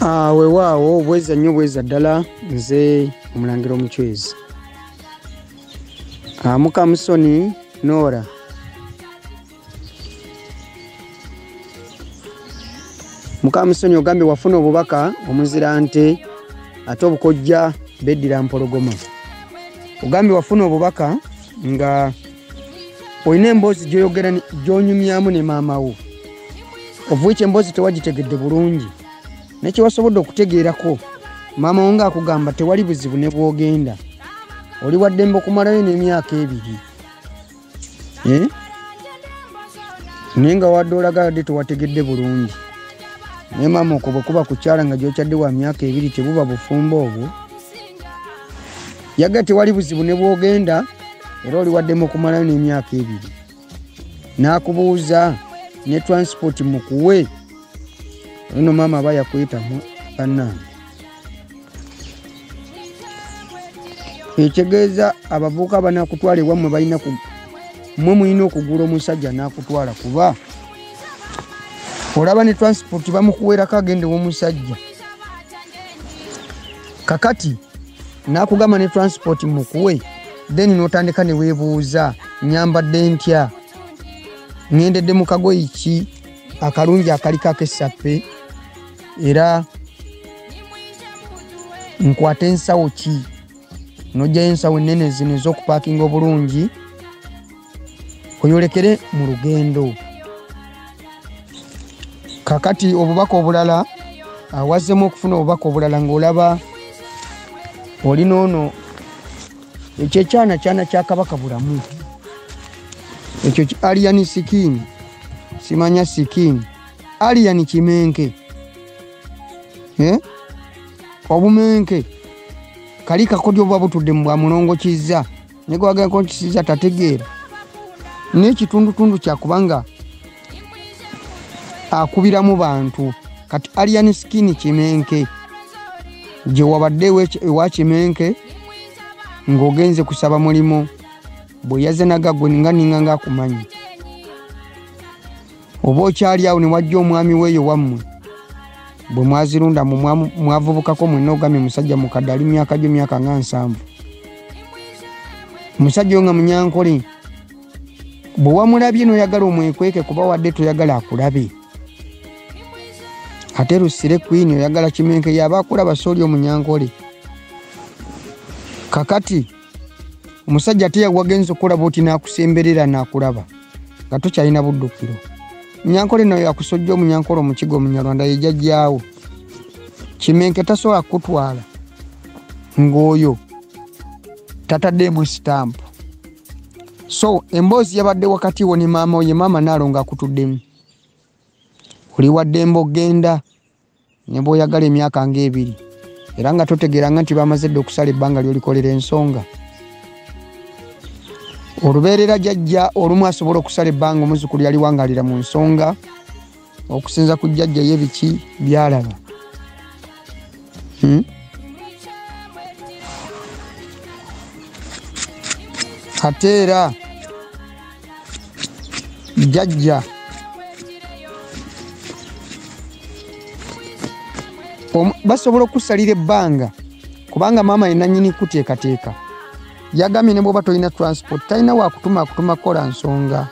Weewaawo bweza nnyo bweza ddala nze Omulangira Omuchwezi. Mukamusoni Nora. Mukamusoni ogambye wafuna obubaka omuzira nte ate obukojja beddira mpologoma. Ogambye wafuna obubaka nga oyina emboozi gy'oyogera gy'onyumyamu ne maama wo. Ovuuki emboozi tewagitegedde bulungi. Nekye wasobodde okutegeerako maama wo ng'akugamba tewali buzibu ne bw'ogenda. Oli wa ddembe okumalayo n'emyaka 2. Naye nga wadde olaga wadde tewategedde bulungi. Naye maama okwo bwe kuba kukyala nga gy'okyadde wa myaka 2 tebuba bufumbo obwo. Yaga tewali buzibu ne bw'ogenda era oli wa ddembe okumalayo n'emyaka 2. N'akubuuza ne transport mukuwe. Eno mama aba yakuyitamu bannange. Ekitegeeza abavubuka banakutwala ewammwe balina mmwe mulina okugula omusajja n'akutwala kuba olaba ne transport bamukuweerako agende w'omusajja. Kakati n'akugamba ne transport mukuwe then n'otandika ne weebuuza nyambadde ntya, ŋŋendedde mu kagoyi ki akalungi akaliko ak'essappe era nkwata ensawo ki, n'ojjayo ensawo ennene zino ez'okupaakinga obulungi oyolekere mu lugendo. Kakati obubaka obulala wazzemu okufuna obubaka obulala ng'olaba olina ono ekyo ekyana kya Kabaka Bulamu, ekyo Alien Skin, simanya Skin, Alien Kimenke, obumenke kali kakodyo bwa butudde mu bwa mulongo kizza ne gwaga ko kizza tategeera n'ekitundutundu kya kubanga akubiramu bantu. Kati Alien Skin Kimenke gye wabadde ewa Kimenke ng'ogenze kusaba mulimo bwe yaze nagagwe ninga ng'akumanyi oba okyali awo ne wajja omwami weeyo wammwe bwe mwazirunda mwavubukako mwenna ogamye musajja mukadde ali myaka gyo myaka nga 7. Musajja nga munyankole bwe wamulabye n'oyagala omwekweke kuba wadde toyagala akulabe. Ate Lusire Queen oyagala Kimenke yaba akulaba sooli omunyankole. Kakati omusajja ate wagenze okulaba oti n'akusemberera n'akulaba nga tokyalina buddukiro. Munyankole nayo akusojja omunyankole omukigo Omunyarwanda ye jjajjaawo. Kimenke tasobola kutwala ng'oyo tataddemu stamp. So emboozi yabadde wakati wo ne maama oye maama naalonga akutuddemu. Oli wa ddembe ogenda ne bw'oyagala emyaka nga 2 era nga totegeeranga nti bamaze dde okusala ebbanga ly'olikolera ensonga. Olubeerera jjajja olumu asobola okusala ebbanga omuzzukulu yali wangalira mu nsonga okusinza ku jjajja ye biki byalaba. Ate era jjajja basobola okusalira ebbanga kubanga maama ye nannyini kuteekateeka. Yagambye ne bw'oba tolina transport talina wakutuma kukola nsonga.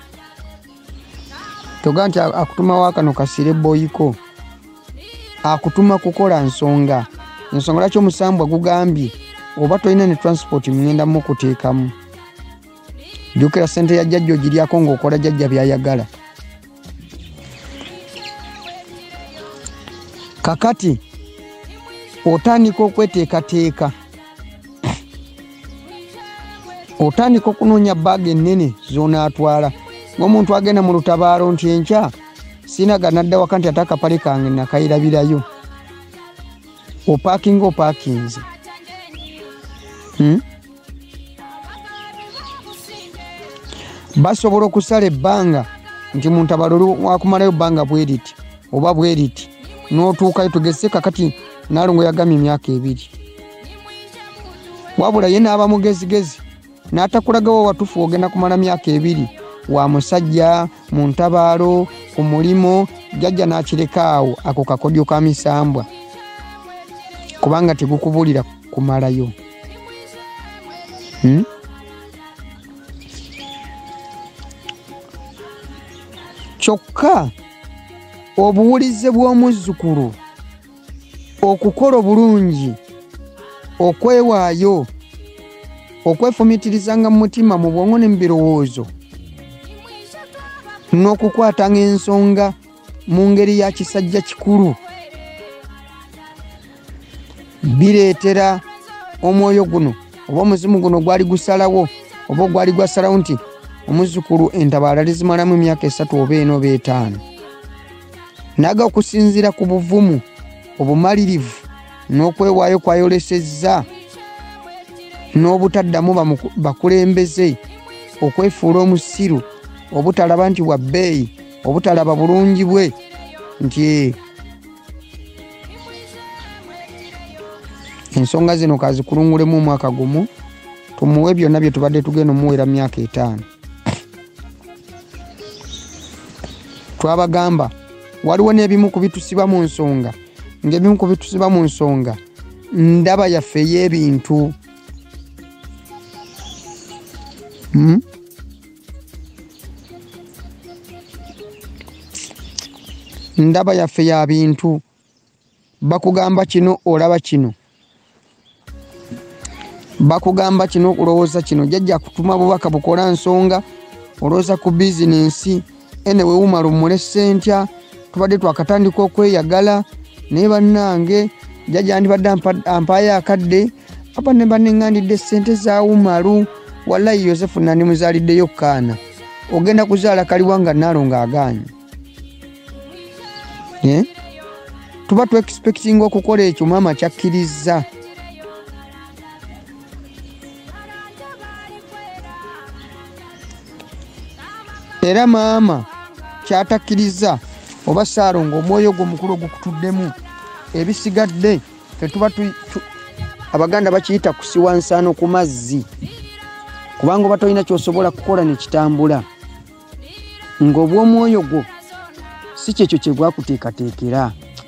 Toga nti akutuma wakano kasire boyiko, akutuma kukola nsonga. Ensonga lwaki omusambwa gugambye oba tolina ne transport mugenda mukuteekamu. Jjukira ssente ya jjajja ogiryako ng'okola jjajja byayagala. Kakati otandika okweteekateeka, otandika okunoonya bbaaga ennene z'onaatwala ng'omuntu agenda mu lutabaalo nti enkya sinaga nadda waka nti ate akapale kange nakayirabirayo. Opaakinze. Basobola okusala ebbanga nti mu ntabaalo wakumalayo bbanga bwe riti oba bwe riti n'otuukayo tugeze kakati Naalongo yagambye emyaka 2. Wabula ye n'aba mugezigezi n'atakulagawo watufu ogenda kumala myaka 2 wa musajja mu ntabaalo ku mulimo jjajja n'akireka awo ako kakodyo ka misambwa kubanga tegukubulira kumalayo. Kyokka obuwulize bw'omuzzukulu, okukola obulungi, okwewaayo, okwefumiitirizanga mu mutima, mu bwongo ne mu birowoozo, n'okukwatanga ensonga mu ngeri ya kisajja kikulu, bireetera omwoyo guno oba omuzimu guno gwali gusalawo oba gwali gwasalawo nti omuzzukulu entabaala lizimalamu emyaka 3 oba 4 oba 5, naga okusinziira ku buvumu, obumalirivu n'okwewaayo kwayolesezza, n'obutaddamu bakulembeze, okwefuula omusiru, obutalaba nti wa bbeeyi, obutalaba bulungi bwe nti ensonga zino kazikulungulemu omwaka gumu, tumuwe byonna bye tubadde tugenda omuweera myaka 5. Twabagamba waliwo n'ebimu ku bitusiba mu nsonga, ng'ebimu ku bitusiba mu nsonga ndaba yaffe ey'ebintu. Ndaba yaffe ya bintu. Bakugamba kino olaba kino, bakugamba kino olowooza kino, jjajja kutuma bubaka bukola nsonga, olowooza ku bizinensi, ene weewumala omule ssentya, tubadde twakatandika okweyagala, naye bannange jjajja andibadde ampaayo akadde, aba ne banneŋŋandidde ssente zaawumalu, wallayi Yosefu nandi muzaaliddeyo kaana, ogenda kuzaala Kaliwanga Naalo ng'agaanye. Tuba tu-expectinga okukola ekyo maama kyakkiriza. Era maama kyatakkiriza oba Saalongo omwoyo gwo mukulu ogukutuddemu, ebisigadde tetuba Abaganda bakiyita kusiwa nsaano ku mazzi, kubanga oba tolina kyosobola kukola ne kitambula, ng'obw'omwoyo gwo si kyekyo kye gwakuteekateekera.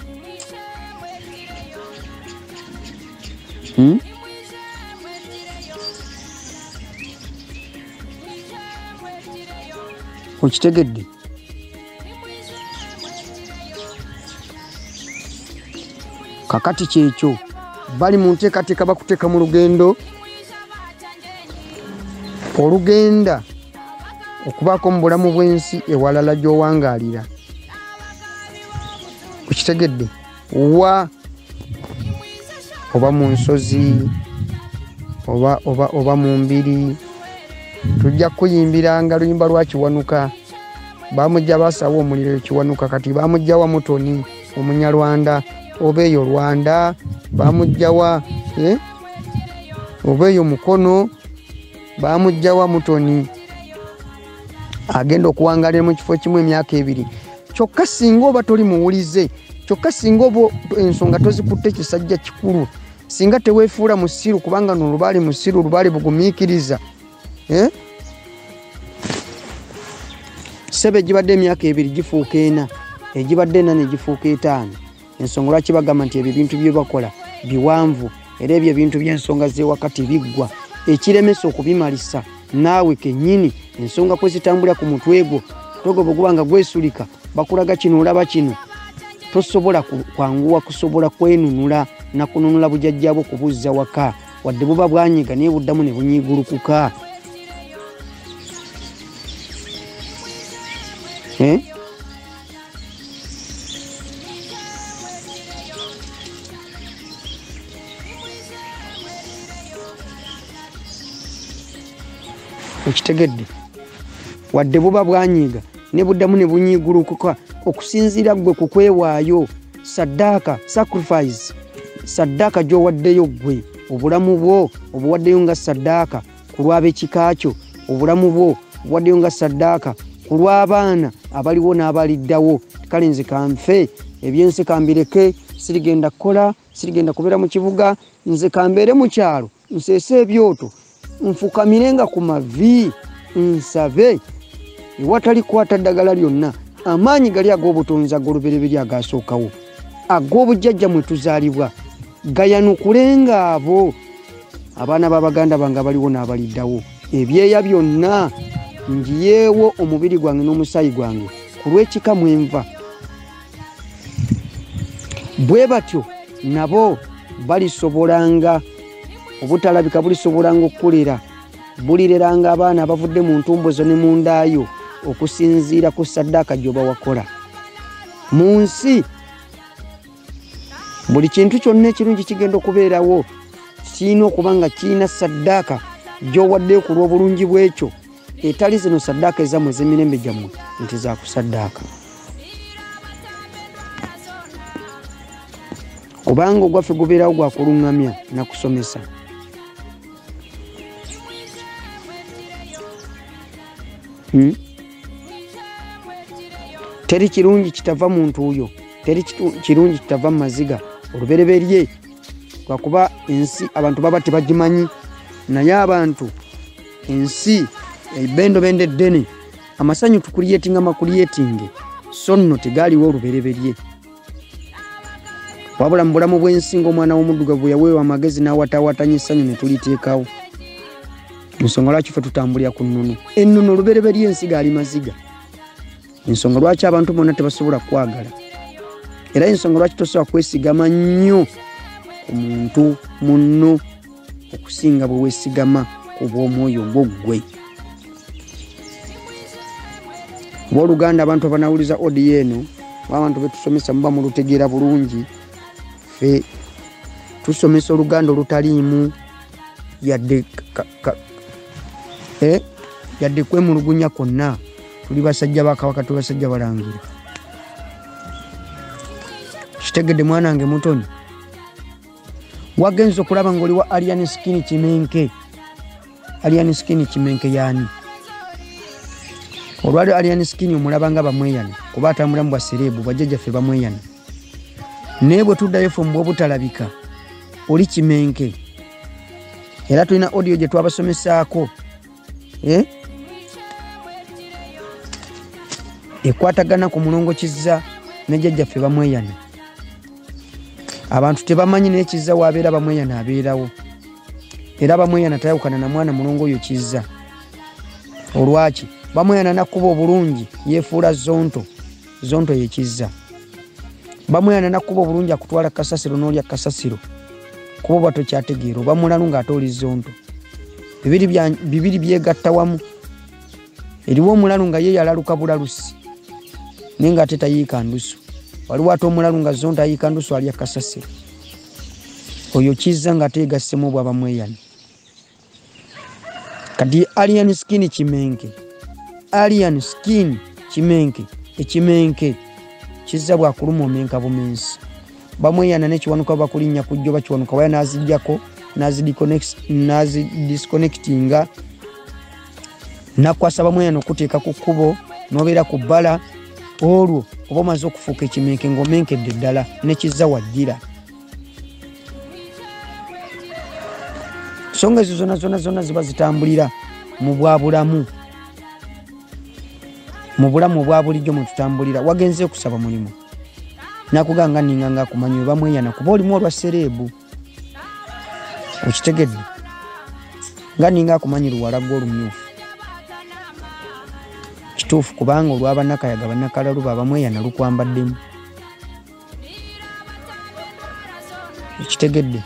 Okitegedde? Kakati kyekyo bali mu nteekateeka bakuteeka mu lugendo olugenda okubaako mu bulamu bw'ensi ewalala gy'owangaalira. Okitegedde? Oba mu nsozi oba mu mbiri. Tujja kuyimbiranga luyimba lwa Kiwanuka, bamujja basawo omuliro Kiwanuka, kati bamujjawa Mutoni Omunyarwanda, oba eyo Rwanda bamujjawa oba eyo Mukono bamujjawa Mutoni, agenda okuwangalira mu kifo kimu emyaka 2. Kyokka singa oba toli muwulize, kyokka singa oba ensonga tozikutte kisajja kikulu, singa teweefuula musiru, kubanga n'olubaali musiru, olubaali bugumiikiriza, sebe egibadde emyaka 2 gifuuka 4, egibadde 4 ne gifuuka 5. Ensonga lwaki bagamba nti ebyo bintu bye bakola biwanvu, era ebyo bintu by'ensonga z'ewakati biggwa, ekiremesa okubimalisa naawe kennyini ensonga kwe zitambula ku mutwe gwo, togo bw'ogubanga gwesulika bakulaga kino olaba kino, tosobola kwanguwa kusobola kwenunula na kununula bujajjabwo kubuzza waka, wadde buba bwanyiga naye buddamu ne bunyiigulukuka. Okitegedde? Wadde buba bwanyiga ne buddamu ne bunyiigulukuka, okusinziira gwe ku kwewaayo, saddaaka, sacrifice, saddaaka gy'owaddeyo gwe, obulamu bwo obuwaddeyo nga saddaaka ku lw'ab'ekika kyo, obulamu bwo obuwaddeyo nga saddaaka ku lw'abaana abaliwo n'abaliddawo. Kale nze kanfe ebyensi kambireke, sirigenda kukola, sirigenda kubeera mu kibuga, nze kambeere mu kyalo nseese ebyoto, nfukamirenga ku mavi, nsabe ewatali kwata ddagala lyonna. Amaanyi gali ag'obutonzi ag'olubereberye agasookawo, ag'obujjajja mwe tuzaalibwa gayanukulenga abo abaana b'abaganda bange baliwo n'abaliddawo ebyeya byonna njiyeewo omubiri gwange n'omusaayi gwange ku lw'ekika mwenva. Bwe batyo nabo balisobolanga obutalabika bulisobolanga okukolera bulireranga abaana abavudde mu ntumbozo ne mu ndaayo okusinziira ku saddaaka gy'oba wakola mu nsi. Buli kintu kyonna ekirungi kigenda okubeerawo kirina okuba nga kirina saddaaka gy'owaddeyo ku lw'obulungi bw'ekyo, etali zino saddaaka ezammwe ez'emirembe gyammwe nti za kusaddaaka. Kubanga ogwaffe gubeerawo gwa kuluŋŋamya na kusomesa. Teri kirungi kitava muntu oyo, teri kirungi kitava mu maziga olubereberye, lwakuba ensi abantu baba tebagimanyi, naye abantu ensi ebendobende eddene amasanyu tukuliyetinga makuliyetinge so nno tegaaliwo olubereberye. Wabula mu bulamu bw'ensi ng'omwana w'omuddugavu bwe yaweebwa amagezi n'awataawatanya essanyu ne tuliteekawo. Ensonga lwaki ffe tutambulira ku nnono. Ennono olubereberye ensi gaali maziga. Ensonga lwaki abantu bonna tebasobola kwagala. Era ensonga lwaki tosobola kwesigama nnyo ku muntu munno okusinga bwe weesigama ku bw'omwoyo gwoggwe. Oluganda abantu abanawuliza odi eno abantu betusomesa muba mulutegeera bulungi. Ffe tusomesa oluganda olutaliimu yadde yadde kwemulugunya kwonna. Tuli basajja ba Kabaka, tuli basajja balangira. Kitegedde mwana wange mutoni, wagenza okulaba ng'oli wa alien skin kimenke. Alien skin kimenke yaani? Olwali alien skin omulaba nga bamweyana kuba atambula mu bwasereebu bajjajjaffe bamweyana. Naye bwe tuddayo ffe mu bw'obutalabika oli kimenke. Era tulina audio gye twabasomesaako ekwatagana ku mulongo Kizza ne jjajjaffe bamweyana. Abantu tebamanyi naye Kizza waabeera bamweyana abeerawo. Era bamweyana tayawukana na mwana mulongo oyo Kizza. Olwaki? Bamweyana nakkuba obulungi yeefuula zonto. Zonto ye Kizza. Bamweyana nakkuba obulungi akutwala kasasiro n'olya kasasiro. Kuba bwa tokyategeera oba mulalu ng'ate oli zonto. Bibiri byegatta wamu. Eriwo omulalu nga ye yalaluka bulalusi naye ng'ate tayiika ndusu. Waliwo ate omulalu nga zonto ayiika ndusu alya kasasiro. Oyo Kizza ng'ate yegassemu bw'aba mweyana. Kati alien skin kimenke. Alien skin kimenke. Ekimenke Kizza bwakuluma omenka bumensi. Bamweyana n'ekiwanuka bakulinnya kujjo bakiwanuka waya n'azijjako n'azidisconnectinga nakwasa bamweyana okuteeka ku kkubo n'obeera ku bbala. Olwo oba omaze okufuuka ekimenke ng'omenkedde ddala ne Kizza wajjira. Songa ezo zonna ziba zitambulira mu bwabulamu. Mu bulamu obwa bulijjo mwe tutambulira. Wagenze okusaba mulimu nakuganga ninga nga akumanyi bamweyana kuba olimu olwa sereebu. Okitegedde nga ninga akumanyi luwalaga olumyufu. Kituufu kubanga olw'abanakayaga bannakalalu bamweyana lukwambaddemu. Okitegedde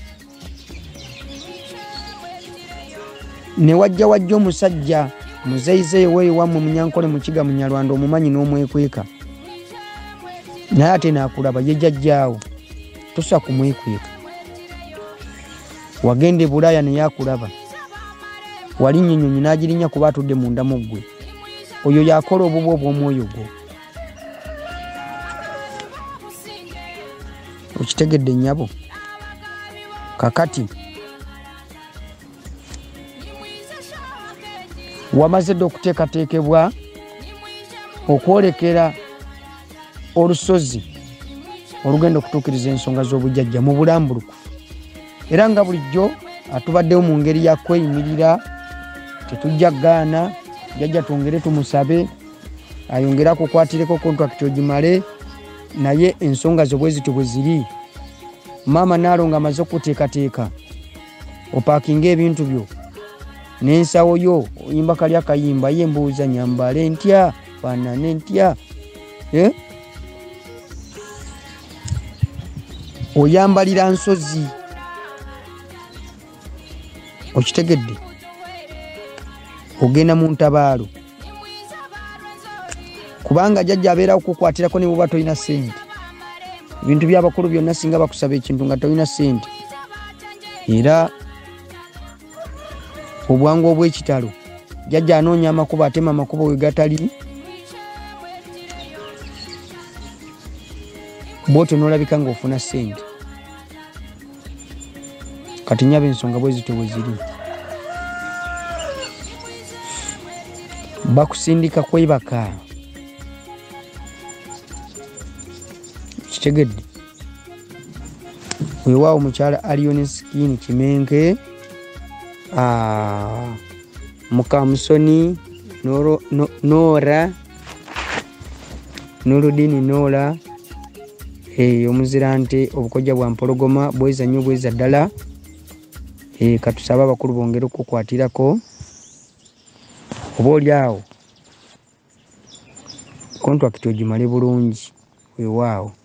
ne wajja omusajja muzeyizeeyo weeyo wammwe Munyankole Mukiga Munyarwanda omumanyi n'omwekweka. Naye ate naakulaba ye jjajjaawo tosobola kumwekweka. Wagenda e Bulaaya naye akulaba. Walinnya ennyonyi n'agirinnya kuba atudde munda mu ggwe. Oyo yakola obubwo obw'omwoyo gwo. Okitegedde nnyabo? Kakati wamaze dde okuteekateekebwa okwolekera olusozi olugenda okutuukiriza ensonga z'obujjajja mu bulambulukufu. Era nga bulijjo atubaddewo mu ngeri ya kweyimirira, tetujja gaana. Jjajja twongere tumusabe ayongere akukwatireko kontrakiti ogimale, naye ensonga zo bwe zityo bwe ziri maama naalonga amaze okuteekateeka opaakinga ebintu byo n'ensawo yo oyimba kali akayimba ye mbuuza nyambale ntya banane ntya oyambalira nsozi okitegedde ogenda mu ntabaalo kubanga jjajja abeera okukwatirako ne buba tolina ssente ebintu by'abakulu byonna singa bakusaba ekintu nga tolina ssente era obwangu obw'ekitalo jjajja anoonya amakubo atema amakubo we gatali bwotyo n'olabika ng'ofuna ssente kati nyaba ensonga bwe zito bwe ziri bakusindika kwebaka kitegedde weewaawo omukyala aliyo ne sikini kimenke mukamusoni noora noludini noora omuzirante obukojja bwa mpologoma bweza nnyo bweza ddala katusaba abakulu bongere okukwatirako oba oli awo kontrakiti ogimale bulungi weewaawo